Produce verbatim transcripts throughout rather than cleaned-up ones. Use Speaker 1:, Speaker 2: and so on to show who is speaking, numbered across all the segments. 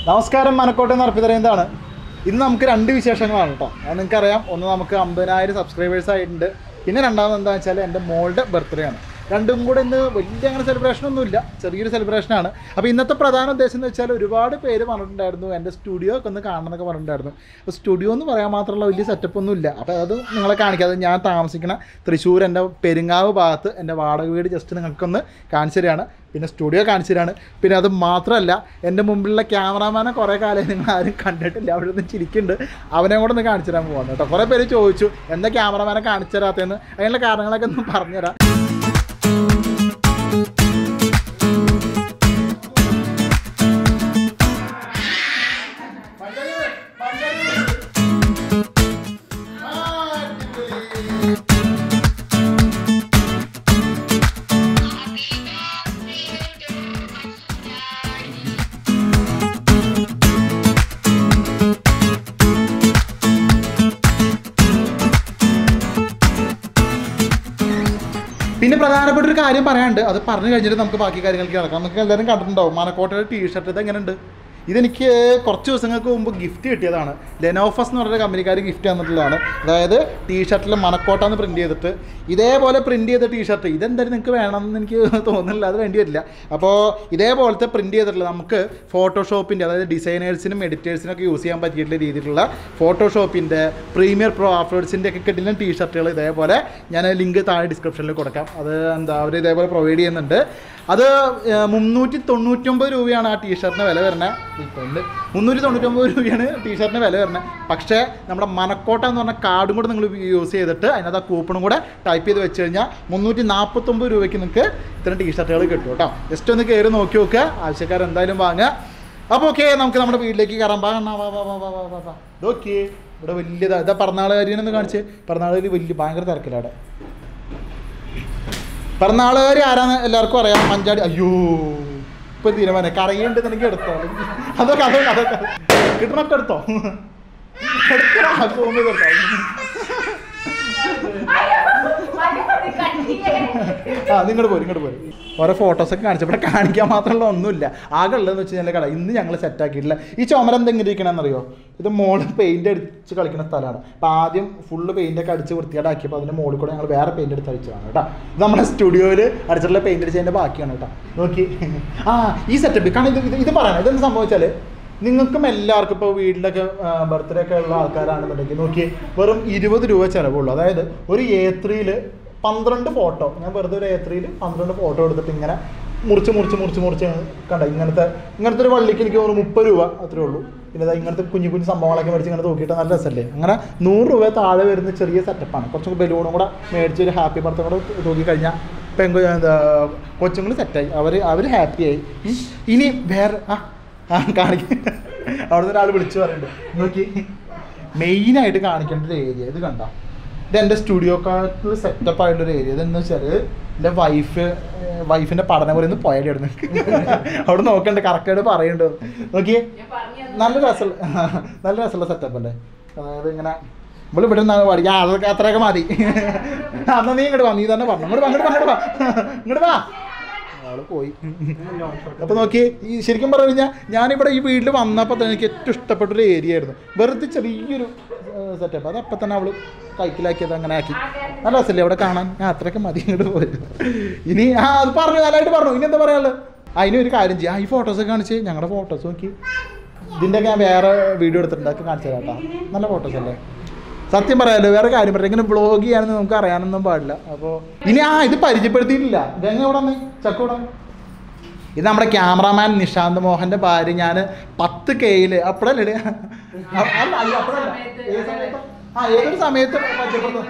Speaker 1: നമസ്കാരം, മനക്കോട്ടെ Arpith. ഇന്ന് നമുക്ക് രണ്ട് വിശേഷങ്ങളാണ് കേട്ടോ. അത് നിങ്ങൾക്കറിയാം, ഒന്ന് നമുക്ക് അമ്പതിനായിരം സബ്സ്ക്രൈബേഴ്സ് ആയിട്ടുണ്ട്. പിന്നെ രണ്ടാമത് എന്താണെന്ന് വെച്ചാൽ എൻ്റെ മോളുടെ ബർത്ത്ഡേ ആണ്. രണ്ടും കൂടെ ഇന്ന് വലിയ അങ്ങനെ സെലിബ്രേഷനൊന്നുമില്ല, ചെറിയൊരു സെലിബ്രേഷനാണ്. അപ്പോൾ ഇന്നത്തെ പ്രധാന ഉദ്ദേശം എന്ന് വെച്ചാൽ ഒരുപാട് പേര് പറഞ്ഞിട്ടുണ്ടായിരുന്നു എൻ്റെ സ്റ്റുഡിയോ ഒക്കെ ഒന്ന് കാണണമെന്നൊക്കെ പറഞ്ഞിട്ടുണ്ടായിരുന്നു. അപ്പോൾ സ്റ്റുഡിയോ എന്ന് പറയാൻ മാത്രമുള്ള വലിയ സെറ്റപ്പ് ഒന്നും ഇല്ല. അപ്പോൾ അത് നിങ്ങളെ കാണിക്കാതെ ഞാൻ താമസിക്കുന്ന തൃശ്ശൂർ എൻ്റെ പെരുങ്ങാവ് ഭാഗത്ത് എൻ്റെ വാടക വീട് ജസ്റ്റ് നിങ്ങൾക്കൊന്ന് കാണിച്ചു തരികയാണ്. പിന്നെ സ്റ്റുഡിയോ കാണിച്ചു തരാണ്. പിന്നെ അത് മാത്രമല്ല, എൻ്റെ മുമ്പിലുള്ള ക്യാമറാമാനെ കുറേ കാലം നിങ്ങൾ ആരും കണ്ടിട്ടില്ല, അവിടെ നിന്ന് ചിരിക്കുന്നുണ്ട്. അവനെ കൂടെ ഒന്ന് കാണിച്ചു തരാൻ പോകുന്നു കേട്ടോ. കുറേ പേര് ചോദിച്ചു എന്താ ക്യാമറാമാനെ കാണിച്ചു തരാത്തതെന്ന്. അതിനുള്ള കാരണങ്ങളൊക്കെ ഒന്ന് പറഞ്ഞുതരാം. പിന്നെ പ്രധാനപ്പെട്ട ഒരു കാര്യം പറയാനുണ്ട്, അത് പറഞ്ഞു കഴിഞ്ഞിട്ട് നമുക്ക് ബാക്കി കാര്യങ്ങൾക്ക് നടക്കാം. നമുക്ക് എല്ലാവരും കണ്ടിട്ടുണ്ടാവും മനക്കോട്ടയുടെ ടീഷർട്ട്. ഇത് എങ്ങനെയുണ്ട്? ഇതെനിക്ക് കുറച്ച് ദിവസങ്ങൾക്ക് മുമ്പ് ഗിഫ്റ്റ് കിട്ടിയതാണ്. ലെനോഫസ് എന്ന് പറഞ്ഞൊരു കമ്പനിക്കാർ ഗിഫ്റ്റ് തന്നിട്ടുള്ളതാണ്. അതായത് ടീഷർട്ടിൽ മനക്കോട്ട എന്ന് പ്രിൻറ്റ് ചെയ്തിട്ട് ഇതേപോലെ പ്രിൻറ്റ് ചെയ്ത ടീഷർട്ട്. ഇതെന്തായാലും നിങ്ങൾക്ക് വേണമെന്ന് എനിക്ക് തോന്നുന്നില്ല, അത് വേണ്ടി വരില്ല. അപ്പോൾ ഇതേപോലത്തെ പ്രിൻറ്റ് ചെയ്തിട്ടുള്ള നമുക്ക് ഫോട്ടോഷോപ്പിൻ്റെ, അതായത് ഡിസൈനേഴ്സിനും എഡിറ്റേഴ്സിനൊക്കെ യൂസ് ചെയ്യാൻ പറ്റിയിട്ടുള്ള രീതിയിലുള്ള ഫോട്ടോഷോപ്പിൻ്റെ, പ്രീമിയർ പ്രോ, ആഫ്റ്റേഴ്സിൻ്റെ ഒക്കെ കിട്ടുന്ന ടീഷർട്ടുകൾ ഇതേപോലെ ഞാൻ ലിങ്ക് താഴെ ഡിസ്ക്രിപ്ഷനിൽ കൊടുക്കാം. അത് എന്താ അവർ ഇതേപോലെ പ്രൊവൈഡ് ചെയ്യുന്നുണ്ട്. അത് മുന്നൂറ്റി തൊണ്ണൂറ്റൊമ്പത് രൂപയാണ് ആ ടീഷർട്ടിന് വില വരുന്നത്. ഇപ്പോണ്ട് മുന്നൂറ്റി തൊണ്ണൂറ്റൊമ്പത് രൂപയാണ് ടീഷർട്ടിന് വില വരുന്നത്. പക്ഷേ നമ്മുടെ മനക്കോട്ട എന്ന് പറഞ്ഞ കാർഡും കൂടെ നിങ്ങൾ യൂസ് ചെയ്തിട്ട് അതിനകത്ത് ആ കൂപ്പണും കൂടെ ടൈപ്പ് ചെയ്ത് വെച്ച് കഴിഞ്ഞാൽ മുന്നൂറ്റി നാൽപ്പത്തൊമ്പത് രൂപയ്ക്ക് നിങ്ങൾക്ക് ഇത്തരം ടീഷർട്ടുകൾ കിട്ടും കേട്ടോ. ജസ്റ്റ് ഒന്ന് കയറി നോക്കി നോക്കുക, ആവശ്യക്കാർ എന്തായാലും വാങ്ങുക. അപ്പോൾ ഓക്കെ, നമുക്ക് നമ്മുടെ വീട്ടിലേക്ക് കയറാം. വാ വാ വാ വാ വാ വാ വാ ഓക്കെ. ഇവിടെ വലിയതാ ഇതാ പിറന്നാളുകാരിയെന്ന് കാണിച്ച്. പിറന്നാളിൽ വലിയ ഭയങ്കര തിരക്കില്ല അവിടെ. പിറന്നാളുകാർ ആരാന്ന് എല്ലാവർക്കും അറിയാം, മഞ്ചാടി. അയ്യോ ഇപ്പൊ തീരുമാനം കറയുണ്ടെന്ന് എനിക്ക് എടുത്തോ. അതൊക്കെ അതൊക്കെ അതൊക്കെ കിട്ടണൊക്കെ എടുത്തോ എടുത്തോ എടുത്തോ ആ നിങ്ങോട്ട് പോരും ഇങ്ങോട്ട് പോരും. ഓരോ ഫോട്ടോസൊക്കെ കാണിച്ചു. ഇവിടെ കാണിക്കാൻ മാത്രമുള്ള ഒന്നുമില്ല. ആകെ ഉള്ളതെന്ന് വെച്ച് കഴിഞ്ഞാൽ കട ഇന്ന് ഞങ്ങൾ സെറ്റാക്കിയിട്ടില്ല. ഈ ചുമര എന്തെങ്കിലും ഇരിക്കണമെന്നറിയോ? ഇത് മോള് പെയിൻറ്റ് അടിച്ച് കളിക്കുന്ന സ്ഥലമാണ്. അപ്പോൾ ആദ്യം ഫുള്ള് പെയിൻ്റൊക്കെ അടിച്ച് വൃത്തിയാടാക്കിയപ്പോൾ അതിൻ്റെ മുകളിൽ കൂടെ ഞങ്ങൾ വേറെ പെയിൻറ്റ് എടുത്ത് അടിച്ചതാണ് കേട്ടോ. ഇത് നമ്മുടെ സ്റ്റുഡിയോയിൽ അടിച്ചിട്ടുള്ള പെയിൻറ്റ് അടിച്ചതിൻ്റെ ബാക്കിയാണ് കേട്ടോ. നോക്കി ആ ഈ സെറ്റപ്പ് കാരണം ഇത് ഇത് ഇത് പറയണം. ഇതെന്ന് സംഭവിച്ചാൽ നിങ്ങൾക്കും എല്ലാവർക്കും ഇപ്പോൾ വീട്ടിലൊക്കെ ബർത്ത്ഡേ ഒക്കെ ഉള്ള ആൾക്കാരാണെന്നുണ്ടെങ്കിൽ നോക്കി വെറും ഇരുപത് രൂപ ചിലവുള്ളൂ. അതായത് ഒരു എ ത്രീയിൽ പന്ത്രണ്ട് ഫോട്ടോ, ഞാൻ വെറുതെ ഒരു എ ത്രീയിൽ പന്ത്രണ്ട് ഫോട്ടോ എടുത്തിട്ട് ഇങ്ങനെ മുറിച്ച് മുറിച്ച് മുറിച്ച് മുറിച്ച് കണ്ട ഇങ്ങനത്തെ ഇങ്ങനത്തെ ഒരു വള്ളിക്ക് എനിക്ക് ഒരു മുപ്പത് രൂപ അത്രേ ഉള്ളൂ. പിന്നെ ഇങ്ങനത്തെ കുഞ്ഞു കുഞ്ഞു സംഭവങ്ങളൊക്കെ മേടിച്ച് ഇങ്ങനെ തൂക്കിയിട്ട് നല്ല രസമല്ലേ. അങ്ങനെ നൂറ് രൂപ താഴെ വരുന്ന ചെറിയ സെറ്റപ്പാണ്. കുറച്ച് ബലൂണും കൂടെ മേടിച്ച് ഒരു ഹാപ്പി ബർത്ത്ഡേ കൂടെ തൂക്കി കഴിഞ്ഞാൽ പെങ്കു എന്താ കൊച്ചുങ്ങൾ സെറ്റായി, അവർ അവർ ഹാപ്പിയായി. ഇനി വേറെ ആ ആ കാണിക്കും അവിടെ നിന്ന് ഒരാൾ വിളിച്ചു പറയുന്നുണ്ട്. നോക്കി മെയിനായിട്ട് കാണിക്കേണ്ട ഒരു ഏരിയ ഇത് കണ്ട. ഇത് എൻ്റെ സ്റ്റുഡിയോക്കാർക്ക് സെറ്റപ്പ് ആയിട്ടുള്ളൊരു ഏരിയ. ഇതെന്ന് വെച്ചാൽ എൻ്റെ വൈഫ് വൈഫിൻ്റെ പഠനം പറയുന്നത് പോയാലായിരുന്നു. അവിടെ നോക്കണ്ട കറക്റ്റായിട്ട് പറയുന്നുണ്ട്. നോക്കിയേ നല്ല രസമുള്ള നല്ല രസമുള്ള സെറ്റപ്പ് അല്ലേ. അതായത് ഇങ്ങനെ നമ്മൾ ഇവിടെ നിന്നാണ് പഠിക്കുക. അതൊക്കെ അത്രയൊക്കെ മതി. അന്ന് നീ ഇങ്ങോട്ട് വാ, നീ തന്നെ പറഞ്ഞു ഇങ്ങോട്ട് വാ ഇങ്ങോട്ട് വാ ഇങ്ങോട്ട് വാ ഇങ്ങോട്ട് വാ ആള് പോയി. അപ്പോൾ നോക്കി ഈ ശരിക്കും പറഞ്ഞു കഴിഞ്ഞാൽ ഞാനിവിടെ ഈ വീട്ടിൽ വന്നപ്പോൾ തന്നെ എനിക്ക് ഏറ്റവും ഇഷ്ടപ്പെട്ടൊരു ഏരിയ ആയിരുന്നു. വെറുതെ ചെറിയൊരു സെറ്റപ്പ്. അത് അപ്പം തന്നെ അവള് കൈക്കിലാക്കിയത് അങ്ങനെ ആക്കി. നല്ല രസമല്ലേ അവിടെ കാണാൻ. ഞാൻ അത്രയൊക്കെ മതി ഇങ്ങോട്ട് പോയത്. ഇനി ആ അത് പറഞ്ഞു നല്ലതായിട്ട് പറഞ്ഞു. ഇനി എന്താ പറയാനുള്ളത്? അതിനൊരു കാര്യം ചെയ്യാം. ഈ ഫോട്ടോസൊക്കെ കാണിച്ച് ഞങ്ങളുടെ ഫോട്ടോസ് നോക്കി. ഇതിൻ്റെയൊക്കെ ഞാൻ വേറെ വീഡിയോ എടുത്തിട്ടുണ്ട്, അതൊക്കെ കാണിച്ചു തരാം കേട്ടോ. നല്ല ഫോട്ടോസ് അല്ലേ. സത്യം പറയാമല്ലോ, വേറെ കാര്യം പറയാം. ഇങ്ങനെ വ്ളോഗ് ചെയ്യാനൊന്നും നമുക്ക് അറിയാനൊന്നും പാടില്ല. അപ്പോൾ ഇനി ആ ഇത് പരിചയപ്പെടുത്തിയിട്ടില്ല. ഇതെങ്ങനെ ഇവിടെ വന്നേ ചക്കൂടെ? ഇത് നമ്മുടെ ക്യാമറാമാൻ നിഷാന്ത് മോഹൻ്റെ ഭാര്യ. ഞാൻ പത്ത് കെയിൽ അപ്പോഴല്ലേ ആ ഏതൊരു സമയത്ത് പരിചയപ്പെടുത്തും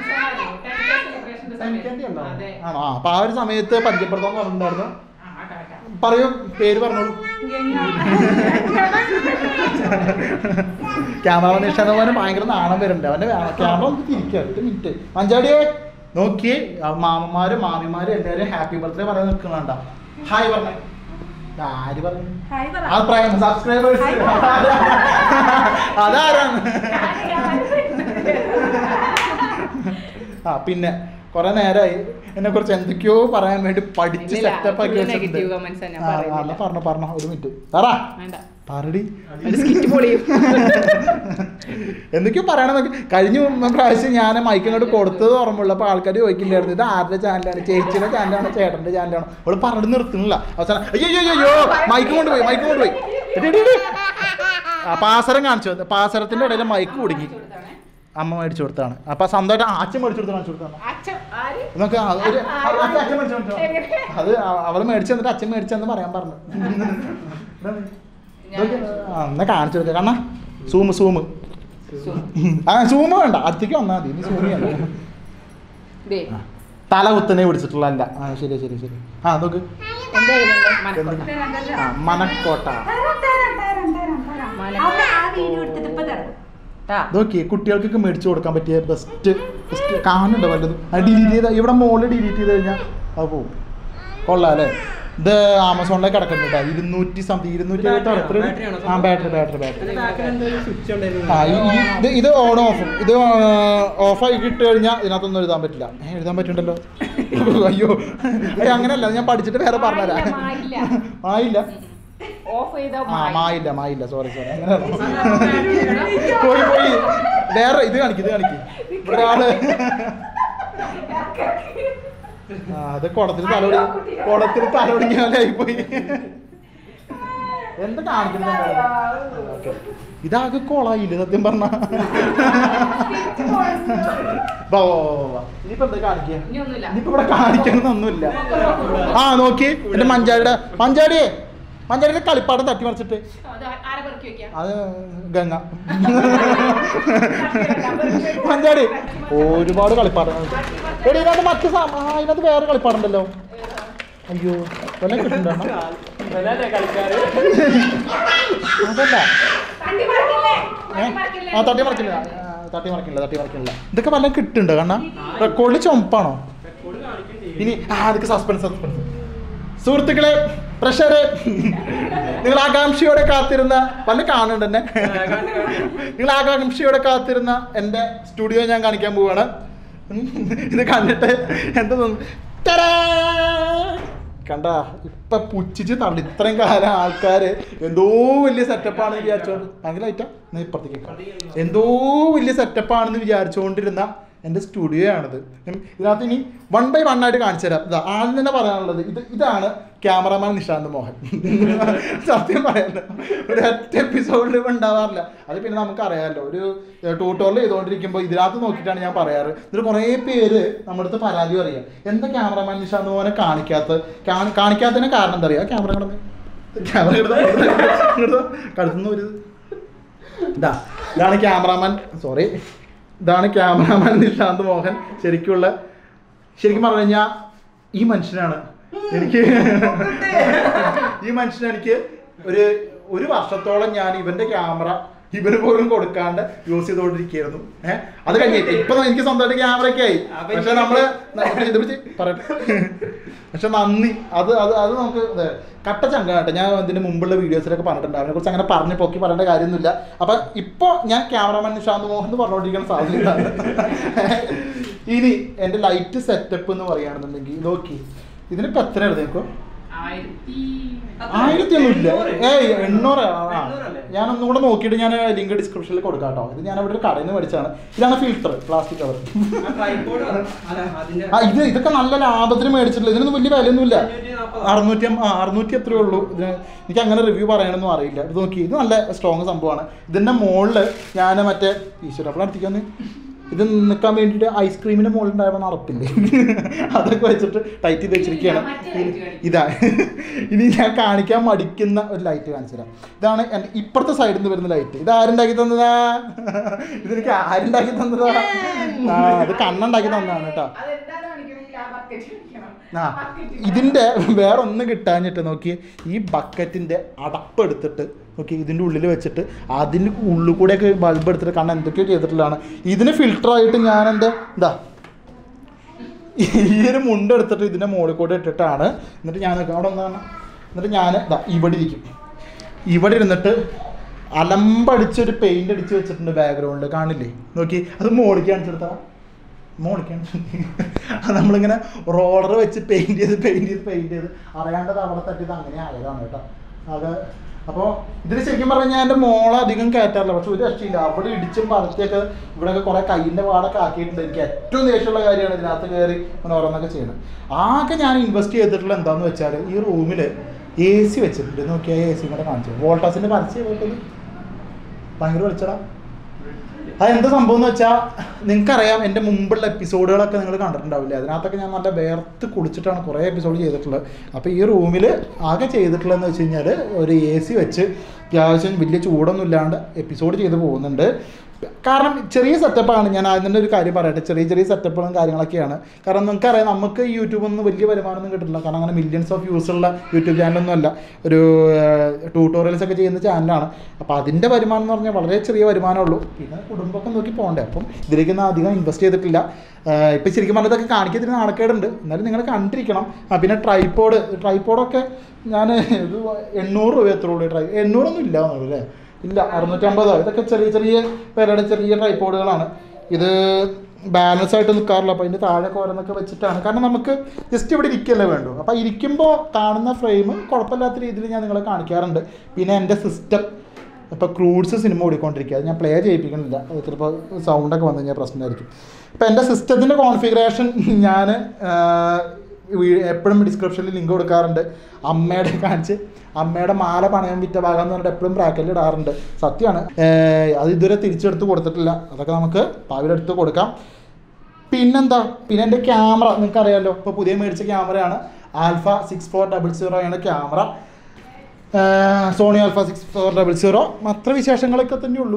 Speaker 1: ആണോ? ആ അപ്പം ആ ഒരു സമയത്ത് പരിചയപ്പെടുത്താൻ പറഞ്ഞിട്ടുണ്ടായിരുന്നു. പറയൂ, പേര് പറഞ്ഞോളൂ. ക്യാമറ നിഷാന്ത് മോഹന് ഭയങ്കര നാണം വരുന്നുണ്ട്. അവൻ്റെ ക്യാമറ ഒന്ന് തിരിക്കുക. ഒരു മിനിറ്റ് മഞ്ചാടിയെ നോക്കിയേ. മാമന്മാരും മാമിമാരും എല്ലാവരും ഹാപ്പി ബർത്ത്ഡേ പറയാൻ നിൽക്കണണ്ട. ഹായ് പറഞ്ഞേ. ആര് പറഞ്ഞു? അഭിപ്രായം സബ്സ്ക്രൈബേഴ്സ് അതാരാണ്? ആ പിന്നെ കുറെ നേരമായി എന്നെ കുറിച്ച് എന്തൊക്കെയോ പറയാൻ വേണ്ടി പഠിച്ച് സെറ്റപ്പ് ആക്കി വെച്ചിട്ടുണ്ട്. പറഞ്ഞോ പറഞ്ഞോ ഒരു മിനിറ്റ് പറ. പറടി എന്തൊക്കെയോ പറയണമെന്നൊക്കെ. കഴിഞ്ഞ പ്രാവശ്യം ഞാൻ മൈക്ക് അങ്ങോട്ട് കൊടുത്തത് ഓർമ്മയുള്ളൂ. അപ്പോൾ ആൾക്കാർ ചോദിക്കില്ലായിരുന്നു ഇത് ആരുടെ ചാനലാണ്, ചേച്ചിയുടെ ചാനലാണോ ചേട്ടൻ്റെ ചാനലാണോ. അവൾ പറഞ്ഞു നിർത്തുന്നില്ല. അവസാനം അയ്യോ അയ്യോ അയ്യോ മൈക്ക് കൊണ്ടുപോയി മൈക്ക് കൊണ്ടുപോയി ആ പാസരം കാണിച്ചു. പാസരത്തിൻ്റെ ഇടയിൽ മൈക്ക് കുടുങ്ങി. അമ്മ മേടിച്ചു കൊടുത്താണ്. അപ്പൊ സ്വന്തമായിട്ട് അച്ഛൻ മേടിച്ചു കൊടുത്ത് കാണിച്ചു കൊടുത്താണ്. നമുക്ക് അച്ഛൻ മേടിച്ചു കൊടുത്തോ. അത് അവള് മേടിച്ചു തന്നിട്ട് അച്ഛൻ മേടിച്ചെന്ന് പറയാൻ പറഞ്ഞു. എന്നാ കാണിച്ചു കൊടുക്ക. കാരണം സൂമ് സൂമ് ആ സൂമ് വേണ്ട, അടുത്തേക്ക് വന്നാൽ മതി. സൂമ് വേണ്ട. തല കുത്തനെ പിടിച്ചിട്ടുള്ള അല്ല. ആ ശരി ശരി ശരി. ആ നോക്ക് മനക്കോട്ട നോക്കി കുട്ടികൾക്കൊക്കെ മേടിച്ചു കൊടുക്കാൻ പറ്റിയ ബെസ്റ്റ് ബെസ്റ്റ് കാണുന്നുണ്ട് വല്ലതും. അത് ഡിലീറ്റ് ചെയ്ത ഇവിടെ മോളിൽ ഡിലീറ്റ് ചെയ്ത് കഴിഞ്ഞാൽ അത് പോവും. കൊള്ളാം അല്ലേ? ഇത് ആമസോണിലേക്ക് കിടക്കുന്നുണ്ട്. ഇരുന്നൂറ്റി സംതിങ് ഇരുന്നൂറ്റി എഴുപത്തി എത്ര ആ ബാറ്ററി ബാറ്ററി ബാറ്ററി ആ ഇത് ഇത് ഓൺ ഓഫും. ഇത് ഓഫായി ഇട്ട് കഴിഞ്ഞാൽ ഇതിനകത്തൊന്നും എഴുതാൻ പറ്റില്ല. എഴുതാൻ പറ്റുന്നുണ്ടല്ലോ. അയ്യോ അങ്ങനെയല്ല, ഞാൻ പഠിച്ചിട്ട് വേറെ പറഞ്ഞുതരാം. ആയില്ല ആ മായില്ല മായില്ല സോറി സോറി അങ്ങനെ പോയി പോയി. വേറെ ഇത് കാണിക്കും ഇത് കാണിക്കും ഒരാള് ആ അത് കുടത്തിന് തലോടി കുടത്തിന് തലോടിക്കാനായി പോയി. എന്താ കാണിക്കുന്നത്? ഇതാകെ കൊളായില്ല സത്യം പറഞ്ഞ. ഇനിയിപ്പോ എന്താ കാണിക്കുക? ഇനിയിപ്പോ ഇവിടെ കാണിക്കണമെന്നൊന്നുമില്ല. ആ നോക്കി എന്റെ മഞ്ചാടിയുടെ മഞ്ചാടിയെ മഞ്ചാടിയുടെ കളിപ്പാടം തട്ടി മറിച്ചിട്ട് അത് ഗംഗ മഞ്ചാടി ഒരുപാട് കളിപ്പാടങ്ങളുണ്ട്. എടി ഇതിനകത്ത് മറ്റു ഇതിനകത്ത് വേറെ കളിപ്പാടുണ്ടല്ലോ. അയ്യോ വല്ല കിട്ടുന്നുണ്ടോ? അതല്ല ആ തട്ടി മറിക്കില്ല തട്ടി മറിക്കില്ല തട്ടി മറിക്കില്ല. ഇതൊക്കെ വല്ല കിട്ടുന്നുണ്ടോ? കാരണം റെക്കോർഡിൽ ചുമപ്പാണോ? ഇനി ആ അതൊക്കെ സസ്പെൻസ് സസ്പെൻസ്. സുഹൃത്തുക്കളെ പ്രഷറ് നിങ്ങൾ ആകാംക്ഷയോടെ കാത്തിരുന്ന വല്ല കാണുന്നുണ്ട് എന്നെ. നിങ്ങൾ ആകാംക്ഷയോടെ കാത്തിരുന്ന എൻ്റെ സ്റ്റുഡിയോ ഞാൻ കാണിക്കാൻ പോവാണ്. ഇത് കണ്ടിട്ട് എന്താ തോന്നുന്നു? കണ്ട ഇപ്പൊ പുച്ഛിച്ച് തള്ളി. ഇത്രയും കാലം ആൾക്കാര് എന്തോ വലിയ സെറ്റപ്പാണെന്ന് വിചാരിച്ചോണ്ട് ഭയങ്കര ഐറ്റാ ഇപ്പുറത്തേക്ക് എന്തോ വലിയ സെറ്റപ്പാണെന്ന് വിചാരിച്ചുകൊണ്ടിരുന്ന എൻ്റെ സ്റ്റുഡിയോ ആണിത്. ഇതിനകത്ത് ഇനി വൺ ബൈ വൺ ആയിട്ട് കാണിച്ചു തരാം. ഇതാ ആദ്യം തന്നെ പറയാനുള്ളത് ഇത് ഇതാണ് ക്യാമറമാൻ നിശാന്ത് മോഹൻ. സത്യം പറയാമല്ലോ ഒരു ഒറ്റ എപ്പിസോഡിൽ ഉണ്ടാവാറില്ല. അത് പിന്നെ നമുക്കറിയാമല്ലോ, ഒരു ട്യൂട്ടോറിയൽ ചെയ്തുകൊണ്ടിരിക്കുമ്പോൾ ഇതിനകത്ത് നോക്കിയിട്ടാണ് ഞാൻ പറയാറ്. ഇതിൽ കുറേ പേര് നമ്മുടെ അടുത്ത് പരാതി പറയാം, എന്താ ക്യാമറമാൻ നിശാന്ത് മോഹനെ കാണിക്കാത്ത കാണിക്കാത്തതിന് കാരണം എന്താ അറിയാം? ക്യാമറ കിടന്ന് ക്യാമറ കിടന്ന് കടുത്തുന്ന ഒരു ഇതാ ഇതാണ് ക്യാമറാമാൻ സോറി ഇതാണ് ക്യാമറാമാൻ നിശാന്ത് മോഹൻ. ശരിക്കുള്ള ശരിക്കും പറഞ്ഞു കഴിഞ്ഞാൽ ഈ മനുഷ്യനാണ് എനിക്ക് ഈ മനുഷ്യനെ എനിക്ക് ഒരു ഒരു വർഷത്തോളം ഞാൻ ഇവന്റെ ക്യാമറ ഇവര് പോലും കൊടുക്കാണ്ട് യൂസ് ചെയ്തുകൊണ്ടിരിക്കുകയായിരുന്നു. ഏഹ് അത് കഴിഞ്ഞിട്ട് ഇപ്പൊ എനിക്ക് സ്വന്തമായിട്ട് ക്യാമറ ഒക്കെ ആയി. പക്ഷെ നമ്മള് ഇത് പിടിച്ച് പറയട്ടെ പക്ഷെ നന്ദി അത് അത് അത് നമുക്ക് കട്ട ചങ്കാട്ടെ. ഞാൻ ഇതിന് മുമ്പുള്ള വീഡിയോസിലൊക്കെ പറഞ്ഞിട്ടുണ്ട്, അതിനെ കുറിച്ച് അങ്ങനെ പറഞ്ഞ് പൊക്കി പറയേണ്ട കാര്യമൊന്നുമില്ല. അപ്പൊ ഇപ്പൊ ഞാൻ ക്യാമറമാൻ നിശാന്ത് മോഹൻ എന്ന് പറഞ്ഞുകൊണ്ടിരിക്കുന്ന സാധ്യത. ഇനി എന്റെ ലൈറ്റ് സെറ്റപ്പ് എന്ന് പറയുകയാണെന്നുണ്ടെങ്കിൽ നോക്കി ഇതിനിപ്പോ എത്ര എഴുതേക്കോ? ആയിരത്തി ഒന്നും ഇല്ല, ഏയ് എണ്ണൂറ്. ആ ഞാൻ ഒന്നും കൂടെ നോക്കിയിട്ട് ഞാൻ ലിങ്ക് ഡിസ്ക്രിപ്ഷനിൽ കൊടുക്കാം കേട്ടോ. ഇത് ഞാൻ അവിടെ ഒരു കടയിൽ നിന്ന് മേടിച്ചാണ്. ഇതാണ് ഫിൽറ്റർ, പ്ലാസ്റ്റിക് കവർ. ആ ഇത് ഇതൊക്കെ നല്ല ലാഭത്തിന് മേടിച്ചിട്ടില്ല. ഇതിനൊന്നും വലിയ വിലയൊന്നുമില്ല. അറുന്നൂറ്റി ആ അറുന്നൂറ്റി എത്രയേ ഉള്ളൂ. ഇതിന് എനിക്ക് അങ്ങനെ റിവ്യൂ പറയാനൊന്നും അറിയില്ല. ഇത് നോക്കി ഇത് നല്ല സ്ട്രോങ് സംഭവമാണ്. ഇതിൻ്റെ മുകളിൽ ഞാൻ മറ്റേ ഈശ്വര അപ്പോൾ അടുത്തേക്ക് ഇത് നിൽക്കാൻ വേണ്ടിയിട്ട് ഐസ്ക്രീമിൻ്റെ മുകളിലുണ്ടായപ്പോൾ അറപ്പില്ലേ, അതൊക്കെ വെച്ചിട്ട് ടൈറ്റ് ചെയ്ത് വെച്ചിരിക്കുകയാണ്. ഇതാ ഇനി ഞാൻ കാണിക്കാൻ മടിക്കുന്ന ഒരു ലൈറ്റ് കാണിച്ചു തരാം. ഇതാണ് എൻ്റെ ഇപ്പുറത്തെ സൈഡിൽ നിന്ന് വരുന്ന ലൈറ്റ്. ഇത് ആരുണ്ടാക്കി തന്നതാ? ഇതെനിക്ക് ആരുണ്ടാക്കി തന്നതാ? ആ അത് കണ്ണുണ്ടാക്കി തന്നതാണ് കേട്ടോ. ആ ഇതിൻ്റെ വേറെ ഒന്നും കിട്ടാഞ്ഞിട്ട് നോക്കി ഈ ബക്കറ്റിൻ്റെ അടപ്പ് എടുത്തിട്ട് നോക്കി ഇതിൻ്റെ ഉള്ളിൽ വെച്ചിട്ട് അതിന് ഉള്ളിൽ കൂടെയൊക്കെ ബൾബ് എടുത്തിട്ട് കണ്ണ് എന്തൊക്കെയോ ചെയ്തിട്ടുള്ളതാണ്. ഇതിന് ഫിൽറ്ററായിട്ട് ഞാൻ എൻ്റെ എന്താ ഈ ഒരു മുണ്ട് എടുത്തിട്ട് ഇതിൻ്റെ മുകളിൽ കൂടെ ഇട്ടിട്ടാണ്. എന്നിട്ട് ഞാൻ അവിടെ ഒന്നാണ് എന്നിട്ട് ഞാൻ ഇതാ ഇവിടെ ഇരിക്കും. ഇവിടെ ഇരുന്നിട്ട് അലമ്പടിച്ചൊരു പെയിൻ്റ് അടിച്ച് വെച്ചിട്ടുണ്ട് ബാക്ക്ഗ്രൗണ്ടിൽ, കാണില്ലേ? നോക്കി അത് മോളിക്ക് കാണിച്ചെടുത്താ മോളിക്കാണ്. അത് നമ്മളിങ്ങനെ റോളർ വെച്ച് പെയിൻറ്റ് ചെയ്ത് പെയിൻറ്റ് ചെയ്ത് പെയിൻറ്റ് ചെയ്ത് അറിയാണ്ടത് അവിടെ തട്ടിയത് അങ്ങനെ ആയതാണ് കേട്ടോ. അത് അപ്പോൾ ഇതിൽ ശരിക്കും പറഞ്ഞാൽ എൻ്റെ മോളെ അധികം കയറ്റാറില്ല, പക്ഷെ ഒരു രക്ഷയില്ല. അവിടെ ഇടിച്ചും പറത്തിയൊക്കെ ഇവിടെയൊക്കെ കുറേ കയ്യിൻ്റെ പാടൊക്കെ ആക്കിയിട്ടുണ്ട്. എനിക്ക് ഏറ്റവും ദേഷ്യമുള്ള കാര്യമാണ് ഇതിനകത്ത് കയറി അങ്ങനെ ഓരോന്നൊക്കെ ചെയ്യണം. ആകെ ഞാൻ ഇൻവെസ്റ്റ് ചെയ്തിട്ടുള്ള എന്താണെന്ന് വെച്ചാൽ ഈ റൂമിൽ എ സി വെച്ചിട്ടുണ്ട്. നോക്കിയാൽ എ സി കൂടെ കാണിച്ചു. വോൾട്ടാസിൻ്റെ പരസ്യം പോയിട്ടത് ഭയങ്കര വിളിച്ചടാ. അതെന്താ സംഭവം എന്ന് വെച്ചാൽ നിങ്ങൾക്കറിയാം, എൻ്റെ മുമ്പുള്ള എപ്പിസോഡുകളൊക്കെ നിങ്ങൾ കണ്ടിട്ടുണ്ടാവില്ലേ, അതിനകത്തൊക്കെ ഞാൻ നല്ല വേർത്ത് കുളിച്ചിട്ടാണ് കുറേ എപ്പിസോഡ് ചെയ്തിട്ടുള്ളത്. അപ്പോൾ ഈ റൂമിൽ ആകെ ചെയ്തിട്ടുള്ളതെന്ന് വെച്ച് കഴിഞ്ഞാൽ ഒരു എ സി വെച്ച് അത്യാവശ്യം വലിയ ചൂടൊന്നും ഇല്ലാണ്ട് എപ്പിസോഡ് ചെയ്ത് പോകുന്നുണ്ട്. കാരണം ചെറിയ സെറ്റപ്പാണ്. ഞാൻ അതിൻ്റെ ഒരു കാര്യം പറയട്ടെ, ചെറിയ ചെറിയ സെറ്റപ്പുകളും കാര്യങ്ങളൊക്കെയാണ്. കാരണം നിങ്ങൾക്കറിയാം, നമുക്ക് ഈ യൂട്യൂബിൽ നിന്ന് വലിയ വരുമാനമൊന്നും കിട്ടില്ല. കാരണം അങ്ങനെ മില്യൺസ് ഓഫ് വ്യൂസ് ഉള്ള യൂട്യൂബ് ചാനലൊന്നും അല്ല, ഒരു ട്യൂട്ടോറിയൽസ് ഒക്കെ ചെയ്യുന്ന ചാനലാണ്. അപ്പോൾ അതിൻ്റെ വരുമാനം എന്ന് പറഞ്ഞാൽ വളരെ ചെറിയ വരുമാനമുള്ളൂ. പിന്നെ കുടുംബമൊക്കെ നോക്കി പോകണ്ടേ, അപ്പം ഇതിലേക്കൊന്നും അധികം ഇൻവെസ്റ്റ് ചെയ്തിട്ടില്ല. ഇപ്പം ശരിക്കും പറഞ്ഞതൊക്കെ കാണിക്കത്തിന് നാണക്കേടുണ്ട്, എന്നാലും നിങ്ങൾ കണ്ടിരിക്കണം. ആ പിന്നെ ട്രൈപോഡ് ട്രൈപോഡൊക്കെ ഞാൻ ഇത് എണ്ണൂറ് രൂപ എത്ര കൂടി ട്രൈ എണ്ണൂറൊന്നും ഇല്ല അല്ലേ, ഇല്ല അറുന്നൂറ്റമ്പതോ. ഇതൊക്കെ ചെറിയ ചെറിയ പേരുടെ ചെറിയ ട്രൈപോഡുകളാണ്. ഇത് ബാലൻസ് ആയിട്ട് നിൽക്കാറില്ല, അപ്പോൾ അതിൻ്റെ താഴെ കോരന്നൊക്കെ വെച്ചിട്ടാണ്. കാരണം നമുക്ക് ജസ്റ്റ് ഇവിടെ ഇരിക്കല്ലേ വേണ്ടു. അപ്പോൾ ഇരിക്കുമ്പോൾ കാണുന്ന ഫ്രെയിം കുഴപ്പമില്ലാത്ത രീതിയിൽ ഞാൻ നിങ്ങളെ കാണിക്കാറുണ്ട്. പിന്നെ എൻ്റെ സിസ്റ്റം ഇപ്പോൾ ക്രൂഡ്സ് സിനിമ ഓടിക്കൊണ്ടിരിക്കുക, അത് ഞാൻ പ്ലേ ചെയ്യിപ്പിക്കണില്ല, അത് ചിലപ്പോൾ സൗണ്ടൊക്കെ വന്നു കഴിഞ്ഞാൽ പ്രശ്നമായിരിക്കും. ഇപ്പോൾ എൻ്റെ സിസ്റ്റത്തിൻ്റെ കോൺഫിഗറേഷൻ ഞാൻ എപ്പോഴും ഡിസ്ക്രിപ്ഷനിൽ ലിങ്ക് കൊടുക്കാറുണ്ട്. അമ്മയുടെ കാണിച്ച് അമ്മയുടെ മാല പണയം വിറ്റ ഭാഗം എന്ന് പറഞ്ഞിട്ട് എപ്പോഴും ബ്രാക്കറ്റിൽ ഇടാറുണ്ട്. സത്യമാണ്, അത് ഇതുവരെ തിരിച്ചെടുത്ത് കൊടുത്തിട്ടില്ല. അതൊക്കെ നമുക്ക് പാവിലെടുത്ത് കൊടുക്കാം. പിന്നെന്താ, പിന്നെ എൻ്റെ ക്യാമറ നിങ്ങൾക്കറിയാമല്ലോ, ഇപ്പോൾ പുതിയ മേടിച്ച ക്യാമറയാണ്. Alpha six four double zero ആണ് camera, Sony alpha six four double zero. അത്ര വിശേഷങ്ങളൊക്കെ തന്നെ ഉള്ളൂ.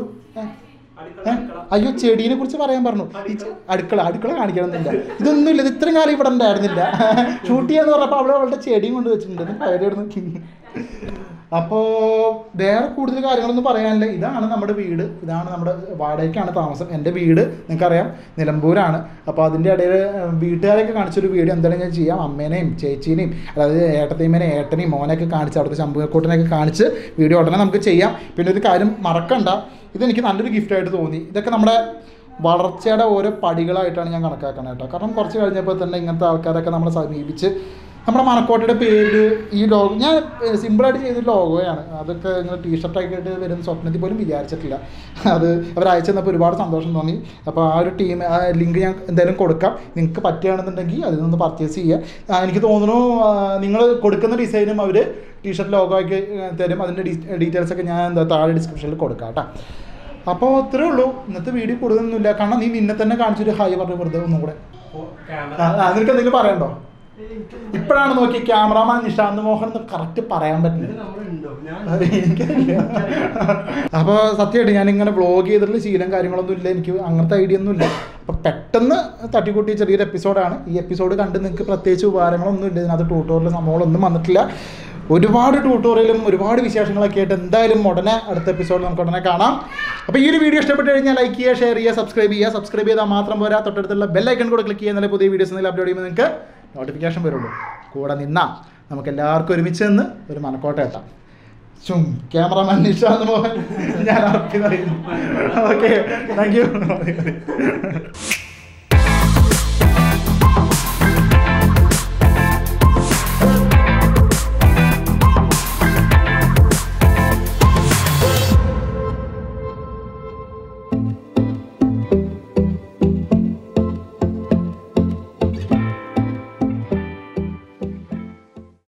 Speaker 1: അയ്യോ, ചെടീനെ കുറിച്ച് പറയാൻ പറഞ്ഞു. ഈ അടുക്കള അടുക്കള കാണിക്കണമെന്നില്ല, ഇതൊന്നും ഇല്ല. ഇത് ഇത്രയും കാലം ഇവിടെ ഉണ്ടായിരുന്നില്ല. ഷൂട്ട് ചെയ്യാന്ന് പറഞ്ഞപ്പോൾ അവിടെ അവളുടെ ചെടിയും കൊണ്ട് വെച്ചിട്ടുണ്ട്. പേരായിരുന്നു. അപ്പോൾ വേറെ കൂടുതൽ കാര്യങ്ങളൊന്നും പറയാനില്ല. ഇതാണ് നമ്മുടെ വീട്, ഇതാണ് നമ്മുടെ വാടകയ്ക്കാണ് താമസം. എൻ്റെ വീട് നിങ്ങൾക്കറിയാം നിലമ്പൂരാണ്. അപ്പോൾ അതിൻ്റെ ഇടയിൽ വീട്ടുകാരെയൊക്കെ കാണിച്ചൊരു വീഡിയോ എന്തായാലും ഞാൻ ചെയ്യാം. അമ്മേനെയും ചേച്ചീനെയും, അതായത് ഏട്ടത്തീമേനെയും ഏട്ടനെയും മോനെയൊക്കെ കാണിച്ച് അവിടുത്തെ ശംഭുക്കോട്ടിനെയൊക്കെ കാണിച്ച് വീഡിയോ ഉടനെ നമുക്ക് ചെയ്യാം. പിന്നെ ഒരു കാര്യം മറക്കണ്ട, ഇതെനിക്ക് നല്ലൊരു ഗിഫ്റ്റായിട്ട് തോന്നി. ഇതൊക്കെ നമ്മുടെ വളർച്ചയുടെ ഓരോ പടികളായിട്ടാണ് ഞാൻ കണക്കാക്കുന്നത് കേട്ടോ. കാരണം കുറച്ച് കഴിഞ്ഞപ്പോൾ തന്നെ ഇങ്ങനത്തെ ആൾക്കാരൊക്കെ നമ്മളെ സമീപിച്ച് നമ്മുടെ മനക്കോട്ടയുടെ പേര് ഈ ലോഗോ, ഞാൻ സിമ്പിളായിട്ട് ചെയ്തൊരു ലോഗോയാണ്. അതൊക്കെ ഇങ്ങനെ ടീഷർട്ടായിട്ട് വരുന്ന സ്വപ്നത്തിൽ പോലും വിചാരിച്ചിട്ടില്ല. അത് അവർ അയച്ചു തന്നപ്പോൾ ഒരുപാട് സന്തോഷം തോന്നി. അപ്പോൾ ആ ഒരു ടീം ആ ലിങ്ക് ഞാൻ എന്തായാലും കൊടുക്കാം. നിങ്ങൾക്ക് പറ്റുകയാണെന്നുണ്ടെങ്കിൽ അതിൽ നിന്ന് പർച്ചേസ് ചെയ്യുക. എനിക്ക് തോന്നുന്നു നിങ്ങൾ കൊടുക്കുന്ന ഡിസൈനും അവർ ടീഷർട്ട് ലോഗോ ആക്കി തരും. അതിൻ്റെ ഡീറ്റെയിൽസൊക്കെ ഞാൻ എന്താ താഴെ ഡിസ്ക്രിപ്ഷനിൽ കൊടുക്കാം കേട്ടോ. അപ്പോൾ ഇത്രേ ഉള്ളൂ. ഇന്നത്തെ വീഡിയോ കൂടുതലൊന്നുമില്ല. കാരണം നീ നിന്നെ തന്നെ കാണിച്ചൊരു ഹായ് പറഞ്ഞു വെറുതെ ഒന്നും കൂടെ. നിനക്ക് എന്തെങ്കിലും പറയണ്ടോ? ഇപ്പോഴാണ് നോക്കി ക്യാമറാമാൻ നിഷാന്ത് മോഹൻ എന്ന് കറക്റ്റ് പറയാൻ പറ്റില്ല. എനിക്കറിയില്ല. അപ്പോൾ സത്യമായിട്ട് ഞാനിങ്ങനെ വ്ളോഗ് ചെയ്തിട്ടുള്ള ശീലം കാര്യങ്ങളൊന്നും ഇല്ല, എനിക്ക് അങ്ങനത്തെ ഐഡിയ ഒന്നും ഇല്ല. അപ്പോൾ പെട്ടെന്ന് തട്ടിക്കൂട്ടിയ ചെറിയൊരു എപ്പിസോഡാണ്. ഈ എപ്പിസോഡ് കണ്ട് നിങ്ങൾക്ക് പ്രത്യേകിച്ച് ഉപകാരങ്ങളൊന്നും ഇല്ല. ഇതിനകത്ത് ട്യൂട്ടോറിയൽ സംഭവങ്ങളൊന്നും വന്നിട്ടില്ല. ഒരുപാട് ട്യൂട്ടോറിയലും ഒരുപാട് വിശേഷങ്ങളൊക്കെ ആയിട്ട് എന്തായാലും ഉടനെ അടുത്ത എപ്പിസോഡിൽ നമുക്ക് ഉടനെ കാണാം. അപ്പോൾ ഈ ഒരു വീഡിയോ ഇഷ്ടപ്പെട്ട് കഴിഞ്ഞാൽ ലൈക്ക് ചെയ്യുക, ഷെയർ ചെയ്യുക, സബ്സ്ക്രൈബ് ചെയ്യുക. സബ്സ്ക്രൈബ് ചെയ്താൽ മാത്രം പോരാ, തൊട്ടടുത്തുള്ള ബെല്ലൈക്കൺ കൂടെ ക്ലിക്ക് ചെയ്യുന്ന പുതിയ വീഡിയോസ് എന്തെങ്കിലും അപ്ലോഡ് ചെയ്യുമ്പോൾ നിങ്ങൾക്ക് നോട്ടിഫിക്കേഷൻ വരുള്ളൂ. കൂടെ നിന്നാൽ നമുക്ക് എല്ലാവർക്കും ഒരുമിച്ച് നിന്ന് ഒരു മനക്കോട്ട എത്താം. ചും ക്യാമറമാൻ നിഷാന്ത് മോഹൻ, ഞാൻ അർപ്പിത്. Okay, thank you.